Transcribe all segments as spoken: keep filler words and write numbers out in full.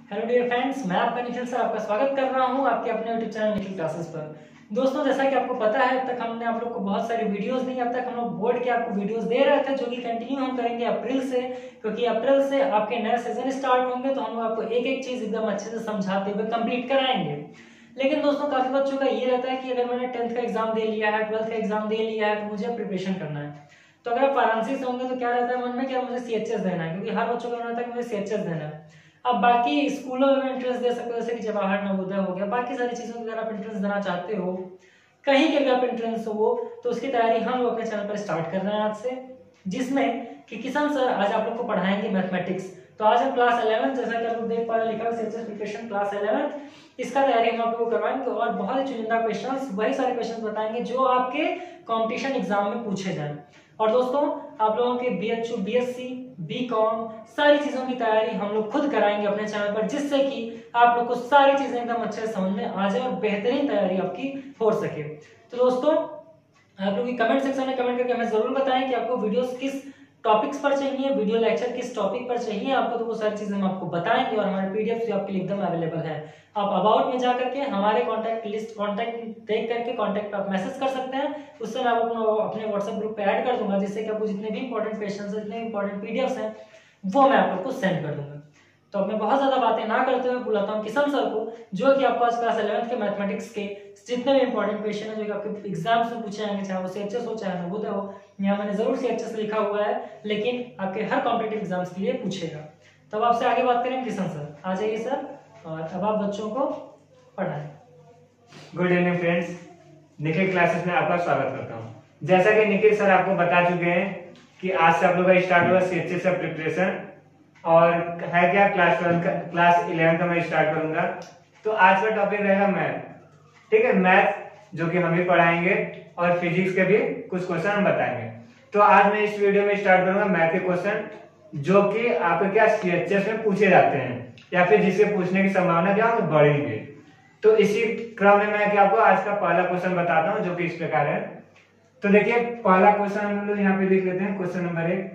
Hello dear friends, मैं आपका Nikhil sir आपका स्वागत कर रहा हूं आपके अपने यूट्यूब चैनल निखिल क्लासेस पर। दोस्तों, जैसा कि आपको पता है, अब तक हमने आप लोग को बहुत सारी वीडियोस दी। अब तक हम लोग बोर्ड के आपको वीडियोस दे रहे थे, जो कि कंटिन्यू हम करेंगे अप्रैल से, क्योंकि अप्रैल से आपके नए सीजन स्टार्ट होंगे। तो हम लोग आपको एक एक चीज एकदम अच्छे से समझाते हुए कंप्लीट कराएंगे। लेकिन दोस्तों, काफी बच्चों का ये रहता है कि अगर मैंने टेंथ का एग्जाम दे लिया है, ट्वेल्थ का एग्जाम दे लिया है, तो मुझे प्रिपरेशन करना है। तो अगर आप वाराणसी से होंगे तो क्या रहता है मन में, क्या मुझे सीएचएस देना है, क्योंकि हर बच्चों का रहता है कि मुझे सीएचएस देना है। अब बाकी स्कूलों में इंटरेस्ट दे सकते हो, जैसे कि जवाहर नवोदय हो गया, बाकी सारी चीजों में अगर आप इंटरेस्ट देना चाहते हो, कहीं के भी आप इंटरेस्ट हो, तो उसकी तैयारी हम लोग अपने चैनल पर स्टार्ट कर रहे हैं आज से, जिसमें कि किशन सर आज आप लोग को पढ़ाएंगे मैथमेटिक्स। तो आज हम क्लास इलेवन, जैसा कि आप लोग देख पा रहे लिखा है प्रिपरेशन क्लास इलेवन, इसका तैयारी हम आप लोगों को करवाएंगे और बहुत ही चुनिंदा क्वेश्चंस, वही सारे क्वेश्चंस बताएंगे जो आपके कंपटीशन एग्जाम में पूछे जाएं। और दोस्तों, आप लोगों के बीएचयू, बीएससी, बीकॉम सारी चीजों की तैयारी हम लोग खुद कराएंगे अपने चैनल पर, जिससे कि आप लोग को सारी चीजें एकदम अच्छे से समझ में आ जाए और बेहतरीन तैयारी आपकी हो सके। तो दोस्तों, आप लोग कमेंट सेक्शन में कमेंट करके हमें जरूर बताएं कि आपको वीडियोस किस टॉपिक्स पर चाहिए, वीडियो लेक्चर किस टॉपिक पर चाहिए आपको, तो वो सारी चीजें हम आपको बताएंगे। और हमारे पीडीएफ भी आपके लिए एकदम अवेलेबल है। आप अबाउट में जाकर के हमारे कांटेक्ट लिस्ट कांटेक्ट देख करके कांटेक्ट पर आप मैसेज कर सकते हैं। उससे मैं आपको अपने व्हाट्सएप ग्रुप पे ऐड कर दूंगा, जिससे कि आपको जितने भी इंपॉर्टेंट क्वेश्चंस हैं, जितने भी इंपॉर्टेंट पीडीएफ्स हैं, वो मैं आप लोग को सेंड कर दूंगा। तो अब मैं बहुत ज्यादा बातें ना करते हुए बुलाता हूँ किशन सर को, जो कि आपको आज क्लास इलेवेंथ के मैथमेटिक्स के जितने भी इंपॉर्टेंट क्वेश्चन है, जो कि आपके एग्जाम्स में पूछे जाएंगे, चाहे वो सीएचएस हो चाहे नवोदय हो। यहाँ मैंने जरूर सीएचएस लिखा हुआ है, लेकिन आपके हर कॉम्पिटिटिव एग्जाम्स के लिए पूछेगा। तब आपसे आगे बात करेंगे किशन सर। आ जाइए सर, और अब आप बच्चों को पढ़ाएं। Good evening friends, Nikhil classes में आपका स्वागत करता हूँ। जैसा कि निखिल सर आपको बता चुके हैं कि आज से आप लोग का स्टार्ट हुआ सीएचएस का प्रिपरेशन, और है क्या क्लास ट्वेल्व का, क्लास इलेवन का मैं स्टार्ट करूंगा। तो आज का टॉपिक रहेगा मैथ, ठीक है, मैथ जो कि हम ही पढ़ाएंगे, और फिजिक्स के भी कुछ क्वेश्चन हम बताएंगे। तो आज मैं इस वीडियो में स्टार्ट करूंगा मैथ के क्वेश्चन, जो कि आपके क्या सीएचएस में पूछे जाते हैं, या फिर जिससे पूछने की संभावना क्या बढ़ेगी। तो इसी क्रम में मैं क्या आपको आज का पहला क्वेश्चन बताता हूं, जो कि इस प्रकार है। तो देखिए, पहला क्वेश्चन हम लोग यहाँ पे लिख लेते हैं, क्वेश्चन नंबर एक।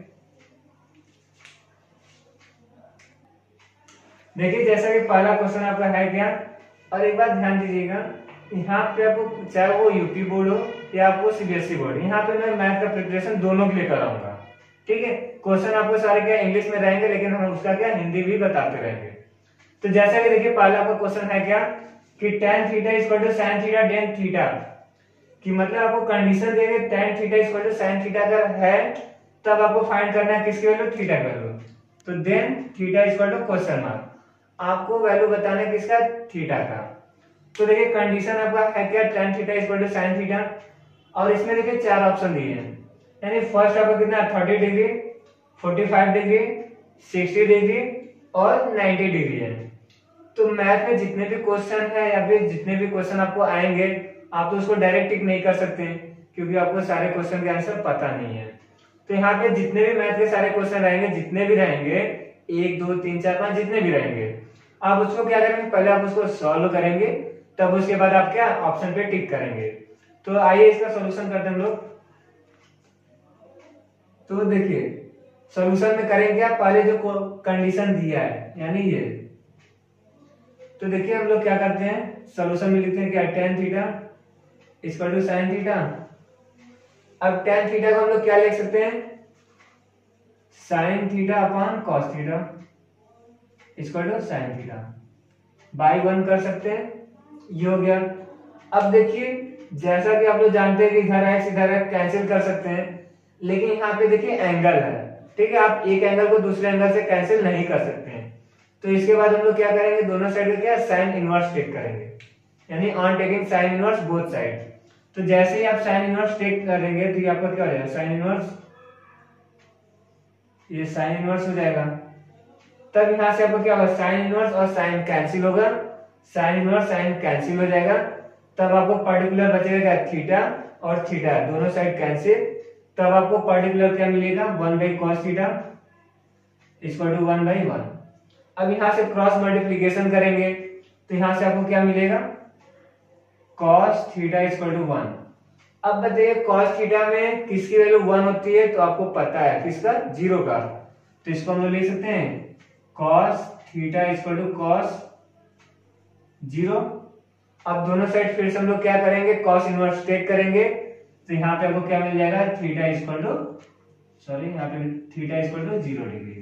देखिए, जैसा कि पहला क्वेश्चन आपका है क्या, और एक बात ध्यान दीजिएगा, यहाँ पे आपको चाहे वो यूपी बोर्ड हो या आपको सीबीएसई बोर्ड, यहाँ पे मैं मैथ का प्रिपरेशन दोनों के लिए कराऊंगा, ठीक है। क्वेश्चन आपको सारे क्या इंग्लिश में रहेंगे, लेकिन हम उसका क्या हिंदी भी बताते रहेंगे। तो जैसा कि देखिए, पहला आपका क्वेश्चन है क्या कि tan theta equal to sin theta tan theta, कि मतलब आपको कंडीशन देंगे tan theta equal to sin theta अगर है, तब आपको फाइंड करना है किसकी वैल्यू, थीटा की वैल्यू। तो then theta equal to question mark, आपको वैल्यू बताना है किसका, थीटा का। तो देखिए, कंडीशन आपका है क्या, tan theta equal to sin theta, और इसमें देखिए चार ऑप्शन दिए हैं, यानी फर्स्ट आपको कितना, thirty degree, forty five degree, sixty degree और नाइंटी डिग्री है। तो मैथ में जितने भी क्वेश्चन है या फिर जितने भी क्वेश्चन आपको आएंगे, आप तो उसको डायरेक्ट टिक नहीं कर सकते, क्योंकि आपको सारे क्वेश्चन के आंसर पता नहीं है। तो यहाँ पे जितने भी मैथ के सारे क्वेश्चन रहेंगे, जितने भी रहेंगे, एक दो तीन चार पांच जितने भी रहेंगे, आप उसको क्या करेंगे, पहले आप उसको सॉल्व करेंगे, तब उसके बाद आप क्या ऑप्शन पे टिक करेंगे। तो आइए इसका सोल्यूशन करते हैं हम लोग। तो देखिए, सोल्यूशन में करेंगे क्या, पहले जो कंडीशन दिया है, यानी ये। तो देखिए, हम लोग क्या करते हैं, सोल्यूशन में लिखते हैं क्या, tan theta equal to sin theta. अब tan थीटा को हम लोग क्या लिख सकते हैं, sin theta upon cos theta equal to sin theta, by one कर सकते हैं, ये हो गया। अब देखिए, जैसा कि आप लोग जानते हैं कि इधर एक्स इधर एक्स कैंसिल कर सकते हैं, लेकिन यहाँ पे देखिए एंगल है, ठीक है, आप एक एंगल को दूसरे एंगल से कैंसिल नहीं कर सकते हैं। तो इसके बाद हम लोग क्या करेंगे, दोनों साइड क्या साइन इनवर्स टेक करेंगे, यानी on taking sine inverse both side. तो जैसे ही आप साइन इनवर्स टेक करेंगे, तो ये आपका क्या हो जाएगा, साइन इनवर्स, ये साइन इनवर्स हो जाएगा। तब यहाँ से आपको क्या होगा, साइन इनवर्स और साइन कैंसिल होगा, साइन इनवर्स साइन कैंसिल हो जाएगा। तब आपको पर्टिकुलर बचेगा क्या, थीटा और थीटा दोनों साइड कैंसिल। तब आपको पर्टिकुलर क्या मिलेगा, one by cos theta equal to one by one. अब यहाँ से क्रॉस मल्टीप्लीकेशन करेंगे, तो यहाँ से आपको क्या मिलेगा, cos theta equal to one. अब बताइए, cos थीटा में किसकी वैल्यू वन होती है, तो आपको पता है किसका, जीरो का। तो इसको हम लोग लिख सकते हैं cos theta equal to cos zero. अब दोनों साइड फिर से हम लोग क्या करेंगे, कॉस इनवर्स टेक करेंगे, तो यहाँ पे आपको क्या मिल जाएगा, थीटा इक्वल टू सॉरी यहाँ पे theta equal to zero degree.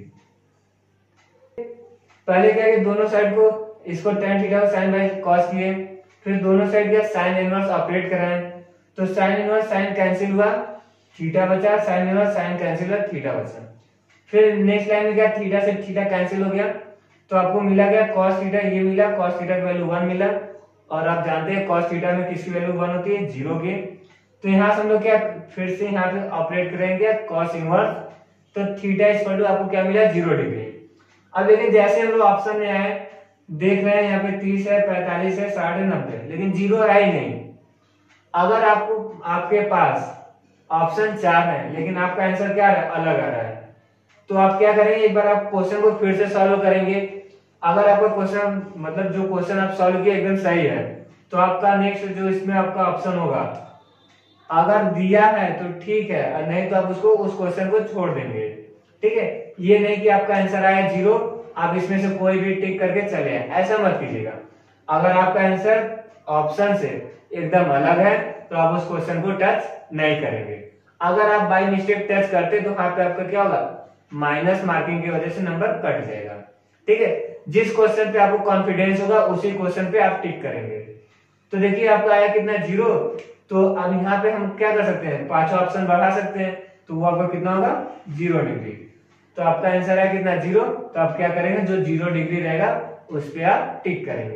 पहले क्या है कि दोनों साइड को इसको tan theta sine by cos किए, फिर दोनों साइड क्या साइन इनवर्स ऑपरेट कराएं, तो साइन इनवर्स साइन कैंसिल हुआ, थीटा बचा, साइन इनवर्स साइन कैंसिल हुआ, थीटा बचा। फिर नेक्स्ट लाइन में क्या थीटा से थीटा कैंसिल हो गया, तो आपको मिला गया cos थीटा, ये मिला cos थीटा की वैल्यू वन मिला, और आप जानते हैं cos थीटा में किसकी वैल्यू वन होती है, जीरो की। तो यहाँ से हम लोग क्या फिर से यहाँ पे ऑपरेट करेंगे cos इनवर्स, तो थीटा इक्वल टू आपको क्या मिला, जीरो डिग्री। अब लेकिन जैसे हम लोग ऑप्शन में आए देख रहे हैं यहाँ पे तीस है, पैंतालीस है, साठ है, नब्बे, लेकिन जीरो है ही नहीं। अगर आपको आपके पास ऑप्शन चार है लेकिन आपका आंसर क्या है, अलग आ रहा है, तो आप क्या करेंगे, एक बार आप क्वेश्चन को फिर से सॉल्व करेंगे। अगर आपका क्वेश्चन मतलब जो क्वेश्चन आप सॉल्व किए एकदम सही है, तो आपका नेक्स्ट जो इसमें आपका ऑप्शन होगा, अगर दिया है तो ठीक है, और नहीं तो आप उसको उस क्वेश्चन को छोड़ देंगे। ठीक है, ये नहीं कि आपका आंसर आया जीरो, आप इसमें से कोई भी टिक करके चले आए, ऐसा मत कीजिएगा। अगर आपका आंसर ऑप्शन से एकदम अलग है तो आप उस क्वेश्चन को टच नहीं करेंगे। अगर आप बाय मिस्टेक टच करते तो वहां पे आपका क्या होगा, माइनस मार्किंग की वजह से नंबर कट जाएगा। ठीक है, जिस क्वेश्चन पे आपको कॉन्फिडेंस होगा उसी क्वेश्चन पे आप टिक करेंगे। तो देखिए आपका आया कितना, जीरो। तो अब यहाँ पे हम क्या कर सकते हैं, पांचवा ऑप्शन बढ़ा सकते हैं, तो वो आपका कितना होगा, जीरो डिग्री। तो आपका आंसर है कितना, जीरो। तो आप क्या करेंगे, जो जीरो डिग्री रहेगा उस पे आप टिक करेंगे।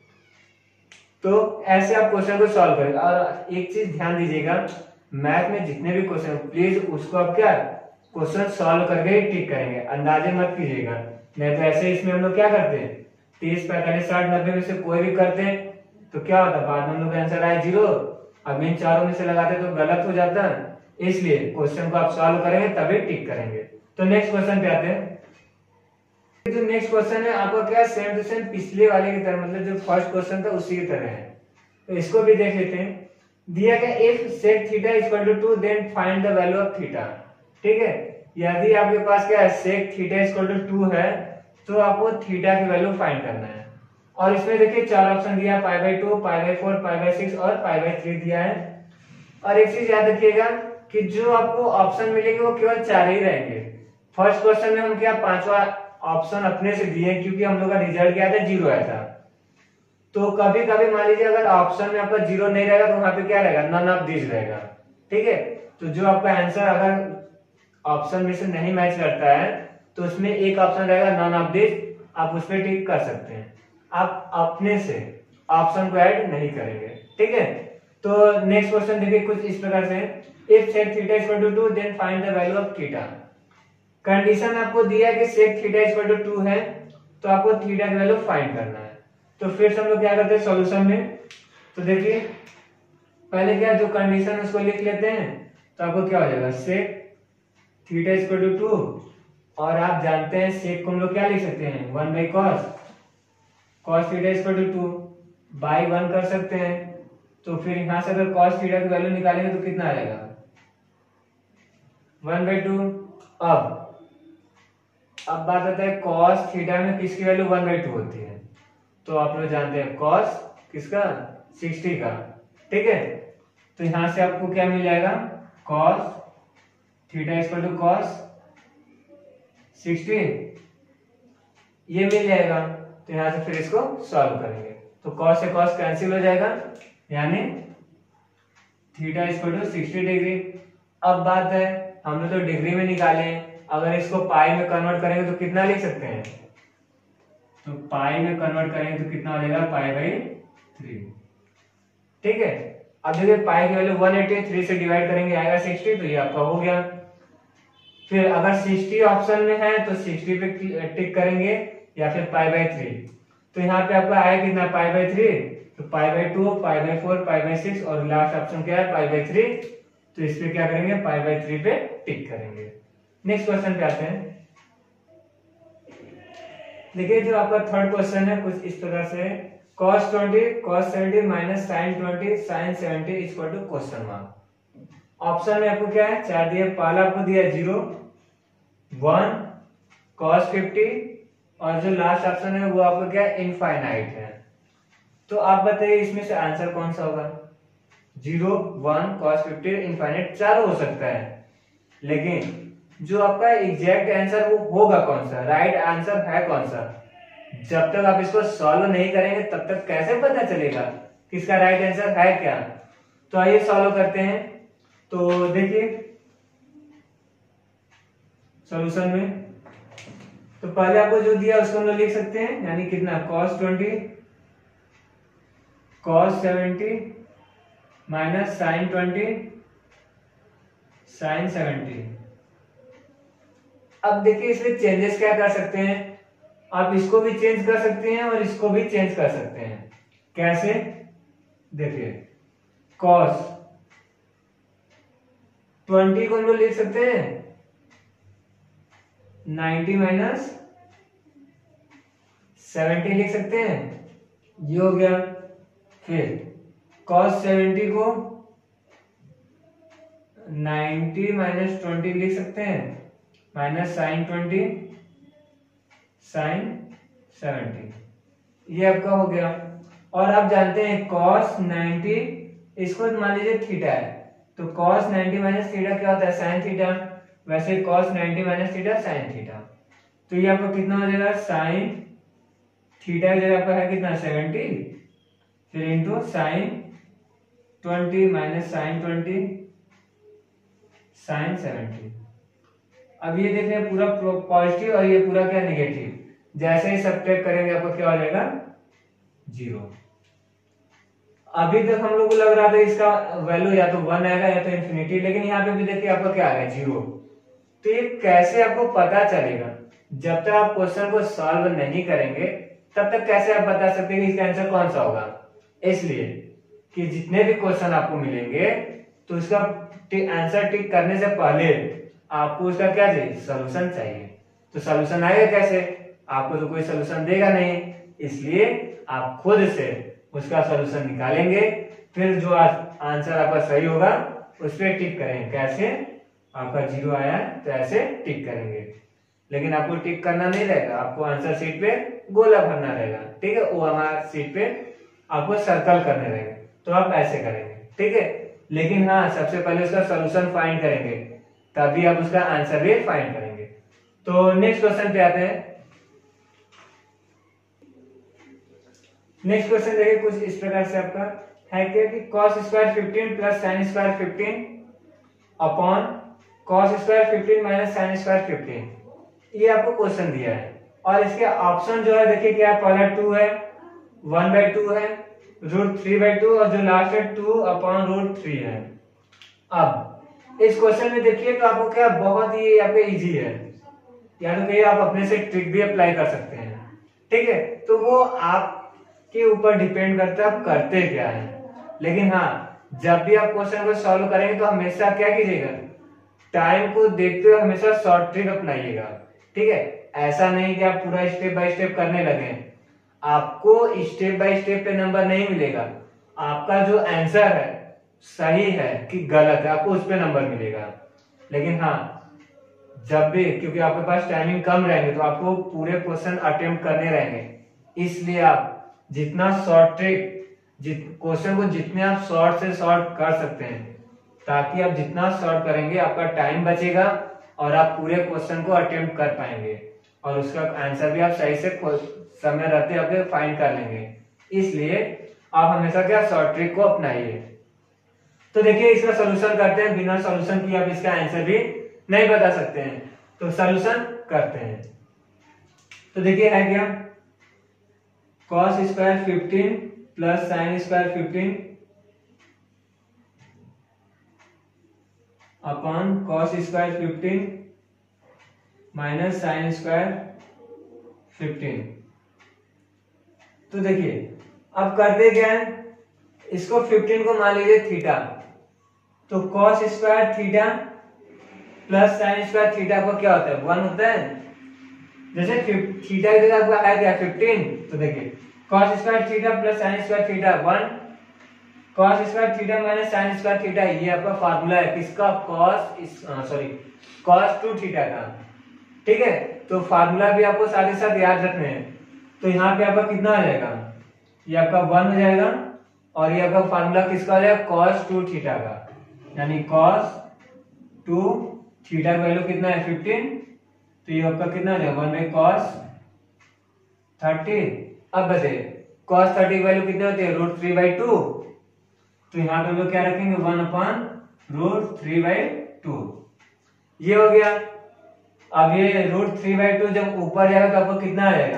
तो ऐसे आप क्वेश्चन को सॉल्व करेंगे। और एक चीज ध्यान दीजिएगा, मैथ में जितने भी क्वेश्चन प्लीज उसको आप क्या क्वेश्चन सॉल्व करके ही टिक करेंगे, अंदाजे मत कीजिएगा। नहीं तो ऐसे इसमें हम लोग क्या करते हैं, तीस पैंतालीस साठ नब्बे में से कोई भी करते हैं तो क्या होता है, बाद में हम लोग आंसर आए जीरो। अब इन चारों में से लगाते तो गलत हो जाता है, इसलिए क्वेश्चन को आप सॉल्व करेंगे तभी टिक करेंगे। तो नेक्स्ट क्वेश्चन पे आते हैं। जो नेक्स्ट क्वेश्चन है आपका क्या, सेम टू सेम पिछले वाले की तरह, मतलब जो फर्स्ट क्वेश्चन था उसी की तरह है, तो इसको भी देख लेते हैं। दिया गया if sec theta equal to two then find the value of theta. ठीक है, यदि आपके पास क्या है sec theta equal to two है तो आपको थीटा की वैल्यू फाइंड करना है। और इसमें देखिए चार ऑप्शन दिया, pi by two, pi by four, pi by six और पाई बाई थ्री दिया है। और एक चीज याद रखिएगा कि जो आपको ऑप्शन मिलेंगे वो केवल चार ही रहेंगे। फर्स्ट क्वेश्चन में हम क्या पांचवा ऑप्शन अपने से दिए क्योंकि हम लोग का रिजल्ट क्या था, जीरो आया था। तो कभी कभी मान लीजिए अगर ऑप्शन में आपका जीरो नहीं रहेगा तो वहां पे क्या रहेगा, नन ऑफ दिस रहेगा। ठीक है, तो जो आपका आंसर अगर ऑप्शन में से नहीं मैच करता है तो उसमें एक ऑप्शन रहेगा नन ऑफ दिस, आप उस पर टिक कर सकते हैं। आप अपने से ऑप्शन को ऐड नहीं करेंगे। ठीक है, तो नेक्स्ट क्वेश्चन देखिए कुछ इस प्रकार से, if sec theta equal to two then find the value of theta. Condition आपको दिया है कि sec theta equal to two है तो आपको थीटा की वैल्यू फाइंड करना है। तो फिर से हम लोग क्या करते हैं सॉल्यूशन में, तो देखिए पहले क्या जो कंडीशन उसको लिख लेते हैं, तो आपको क्या हो जाएगा sec theta equal to two, और आप जानते हैं sec को हम लोग क्या लिख सकते हैं, one by cos, cos theta equal to two by one कर सकते हैं। तो फिर यहां से अगर cos थीटा की वैल्यू निकालेंगे तो कितना आएगा, वन बाई टू। अब अब बात आता है cos थीटा में किसकी वैल्यू वन बाई टू होती है, तो आप लोग जानते हैं cos किसका, सिक्सटी का। ठीक है, तो यहां से आपको क्या मिल जाएगा, cos theta equal to cos sixty, ये मिल जाएगा। तो यहां से फिर इसको सॉल्व करेंगे तो cos से cos कैंसिल हो जाएगा, यानी theta equal to sixty degree. अब बात है हम लोग तो डिग्री में निकाले, अगर इसको पाई में कन्वर्ट करेंगे तो कितना लिख सकते हैं, तो पाई में कन्वर्ट करेंगे तो कितना हो जाएगा, पाई बाई थ्री। ठीक है, अब देखिए पाई की वैल्यू वन एटी, थ्री से डिवाइड करेंगे आएगा सिक्सटी, तो ये आपका हो गया। फिर अगर सिक्सटी ऑप्शन में है तो सिक्सटी पे टिक करेंगे या फिर पाई बाई थ्री। तो यहाँ पे आपका आया कितना, पाई बाई थ्री, तो pi by two, pi by four, pi by six और लास्ट ऑप्शन क्या है, पाई बाई थ्री। तो इस पे क्या करेंगे, पाई बाई थ्री पे टिक करेंगे। नेक्स्ट क्वेश्चन पे आते हैं। देखिए जो आपका थर्ड क्वेश्चन है कुछ इस प्रकार से, cos twenty, cos seventy minus sin twenty, sin seventy equal to question mark. Option में आपको क्या है, चार दिए, पहला आपको दिया जीरो, वन, cos फिफ्टी, और जो लास्ट ऑप्शन है वो आपका क्या इनफाइनाइट है। तो आप बताइए इसमें से आंसर कौन सा होगा? Zero, one, cos fifty, infinite चारों हो सकता है, लेकिन जो आपका एग्जैक्ट आंसर वो होगा कौन सा, राइट आंसर है कौन सा? जब तक आप इसको सॉल्व नहीं करेंगे तब तक कैसे पता चलेगा कि इसका राइट आंसर है क्या? तो आइए सॉल्व करते हैं। तो देखिए सॉल्यूशन में तो पहले आपको जो दिया उसको हम लोग लिख सकते हैं, यानी कितना cos twenty cos seventy minus sine twenty sine seventy. अब देखिए इसमें चेंजेस क्या कर सकते हैं, आप इसको भी चेंज कर सकते हैं और इसको भी चेंज कर सकते हैं। कैसे? देखिए cos ट्वेंटी को हम लोग लिख सकते हैं नाइन्टी माइनस सेवेंटी लिख सकते हैं, ये हो गया। फिर cos सेवेंटी को नाइन्टी माइनस ट्वेंटी लिख सकते हैं, minus sine twenty sine seventy, ये आपका हो गया। और आप जानते हैं cos नाइन्टी, इसको मान लीजिए थीटा है, तो cos नाइन्टी माइनस थीटा क्या होता है? Sine theta. वैसे cos ninety minus theta sine theta, तो ये आपको कितना हो जाएगा? साइन थीटा की जगह आपका है कितना? सेवेंटी, फिर into sine twenty minus sine twenty sine seventy. अब ये देख रहे हैं पूरा पॉजिटिव और ये पूरा क्या नेगेटिव, जैसे ही सब्ट्रैक्ट करेंगे आपको क्या हो जाएगा? जीरो। अभी तक हम लोग को लग रहा था इसका वैल्यू या तो वन आएगा या तो इन्फिनिटी, लेकिन यहाँ पे भी देखिए आपका क्या आ गया? जीरो। तो ये कैसे आपको पता चलेगा? जब तक आप क्वेश्चन को सॉल्व नहीं करेंगे तब तक कैसे आप बता सकते हैं कि इसका आंसर कौन सा होगा? इसलिए कि जितने भी क्वेश्चन आपको मिलेंगे तो उसका आंसर टिक करने से पहले आपको उसका क्या चाहिए? सॉल्यूशन चाहिए। तो सॉल्यूशन आएगा कैसे? आपको तो कोई सॉल्यूशन देगा नहीं, इसलिए आप खुद से उसका सॉल्यूशन निकालेंगे, फिर जो आंसर आपका सही होगा उस पर टिक करेंगे। कैसे? आपका जीरो आया तो ऐसे टिक करेंगे, लेकिन आपको टिक करना नहीं रहेगा, आपको आंसर शीट पे गोला भरना रहेगा, ठीक है? वो हमारा शीट पे आपको सर्कल करने रहेंगे, तो आप ऐसे करेंगे, ठीक है? लेकिन हाँ, सबसे पहले उसका सॉल्यूशन फाइंड करेंगे, तभी आप उसका आंसर भी फाइंड करेंगे। तो नेक्स्ट क्वेश्चन पे आते हैं। नेक्स्ट क्वेश्चन देखिए कुछ इस प्रकार से आपका है क्या कि cos square fifteen plus sine square fifteen upon cos square fifteen minus sine square fifteen, ये आपको क्वेश्चन दिया है। और इसके ऑप्शन जो है देखिए क्या, पहला टू है, वन बाई टू है, रूट थ्री बाई टू, और जो लास्ट है टू अपॉन रूट थ्री है। अब इस क्वेश्चन में देखिए तो आपको क्या बहुत ही आपके इजी है, या तो कहिए आप अपने से ट्रिक भी अप्लाई कर सकते हैं, ठीक है? तो वो आपके ऊपर डिपेंड करता है आप करते क्या है। लेकिन हाँ, जब भी आप क्वेश्चन को सॉल्व करेंगे तो हमेशा क्या कीजिएगा, टाइम को देखते हुए हमेशा शॉर्ट ट्रिक अपनाइएगा, ठीक है? ऐसा नहीं कि आप पूरा स्टेप बाय स्टेप करने लगे, आपको स्टेप बाय स्टेप पे नंबर नहीं मिलेगा, आपका जो आंसर है सही है कि गलत है आपको उस पे नंबर मिलेगा। लेकिन हाँ, जब भी, क्योंकि आपके पास टाइमिंग कम रहेंगे तो आपको पूरे क्वेश्चन अटेम्प्ट करने रहेंगे, इसलिए आप जितना शॉर्ट ट्रिक क्वेश्चन को जितने आप शॉर्ट से शॉर्ट कर सकते हैं, ताकि आप जितना शॉर्ट करेंगे आपका टाइम बचेगा और आप पूरे क्वेश्चन को अटेम्प्ट कर पाएंगे और उसका आंसर भी आप सही से समय रहते आपके फाइंड कर लेंगे। इसलिए आप हमेशा क्या शॉर्ट ट्रिक को अपनाइए। तो देखिए इसका सॉल्यूशन करते हैं, बिना सॉल्यूशन किए आप इसका आंसर भी नहीं बता सकते हैं, तो सॉल्यूशन करते हैं। तो देखिए है क्या, cos square fifteen plus sine square fifteen upon cos square fifteen minus sine square fifteen. तो देखिए अब करते क्या है, इसको फिफ्टीन को मान लीजिए थीटा, तो cos square theta plus sine square theta को क्या होता है, वन होता है। जैसे थीटा की जगह आपका है क्या फिफ्टीन, तो देखिए cos square theta plus sine square theta one, cos square theta minus sine square theta, ये आपका फार्मूला है किसका, cos sorry cos two theta का, ठीक है? तो फार्मूला भी आपको साथ ही साथ याद रखने हैं। तो यहाँ पे आपका कितना आ जाएगा, ये आपका वन हो जाएगा और ये आपका फार्मूला किसका हो जाएगा, कॉस टू थीटा का, यानी कॉस टू थीटा का वैल्यू कितना है फिफ्टीन, तो ये आपका कितना हो जाएगा वन बाई कॉस थर्टी। अब बताइए कॉस थर्टी की वैल्यू कितनी होती है, रूट थ्री बाई टू, तो यहाँ पे हम लोग क्या रखेंगे, one upon root three by two, ये हो गया। अब ये रूट थ्री बाई टू जब ऊपर जाएगा तो आपको कितना आ जाएगा,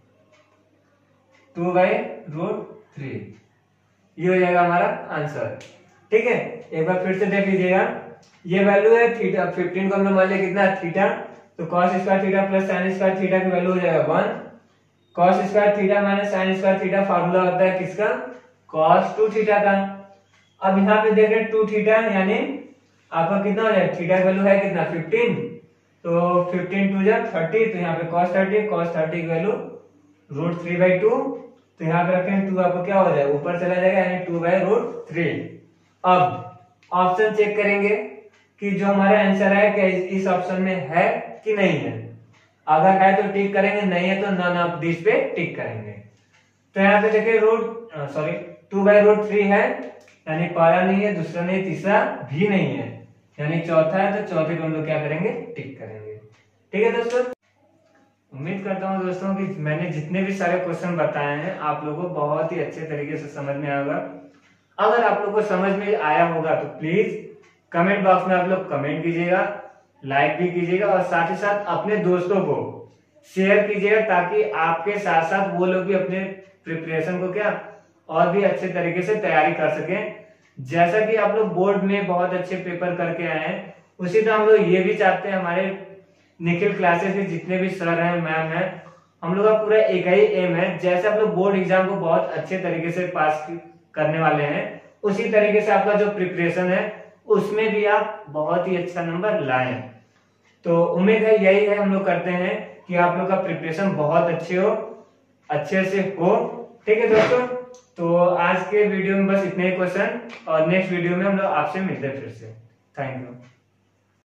टू बाई रूट थ्री, ये हो जाएगा हमारा आंसर। ठीक है, एक बार फिर से देख लीजिएगा, ये वैल्यू है थीटा, फिफ्टीन को हमने मान लिया कितना थीटा, तो cos square theta plus sine square theta की वैल्यू हो जाएगा one, cos square theta minus sine square theta formula होता है किसका, कॉस टू थीटा का। अब यहाँ पे देख रहे हैं टू थीटा, यानी आपका कितना हो जाएगा, थीटा की वैल्यू है कितना फिफ्टीन, तो फिफ्टीन टू जा थर्टी, तो यहाँ पे कॉस थर्टी, कॉस थर्टी की value root three by two, तो यहाँ पे रखें टू, आपको क्या हो जाएगा ऊपर चला जाएगा, यानी टू बाई रूट थ्री। अब ऑप्शन चेक करेंगे कि जो हमारा आंसर है कि इस ऑप्शन में है कि नहीं है, अगर है तो टिक करेंगे, नहीं है तो नन ऑफ दिस पे टिक करेंगे। तो यहाँ पे देखिए root sorry two by root three है, यानी पहला नहीं है, दूसरा नहीं, तीसरा भी नहीं है, यानी चौथा है, तो चौथे को हम लोग क्या करेंगे, टिक करेंगे। ठीक है दोस्तों, उम्मीद करता हूँ दोस्तों कि मैंने जितने भी सारे क्वेश्चन बताए हैं आप लोगों को बहुत ही अच्छे तरीके से समझ में आया होगा। अगर आप लोगों को समझ में आया होगा तो प्लीज कमेंट बॉक्स में आप लोग कमेंट कीजिएगा, लाइक भी कीजिएगा और साथ ही साथ अपने दोस्तों को शेयर कीजिएगा, ताकि आपके साथ साथ वो लोग भी अपने प्रिपरेशन को क्या और भी अच्छे तरीके से तैयारी कर सकें। जैसा कि आप लोग बोर्ड में बहुत अच्छे पेपर करके आए हैं, उसी तरह हम लोग ये भी चाहते हैं हमारे निखिल क्लासेस के जितने भी सर हैं, मैम हैं, हम लोग का पूरा एक ही एम है, जैसे आप लोग बोर्ड एग्जाम को बहुत अच्छे तरीके से पास करने वाले हैं, उसी तरीके से आपका जो प्रिपरेशन है उसमें भी आप बहुत ही अच्छा नंबर लाएं। तो उम्मीद है यही है, हम लोग करते हैं कि आप लोग का प्रिपरेशन बहुत अच्छे हो, अच्छे से हो। ठीक है दोस्तों, तो आज के वीडियो में बस इतने ही क्वेश्चन, और नेक्स्ट वीडियो में हम लोग आपसे मिलते हैं फिर से। Thank you.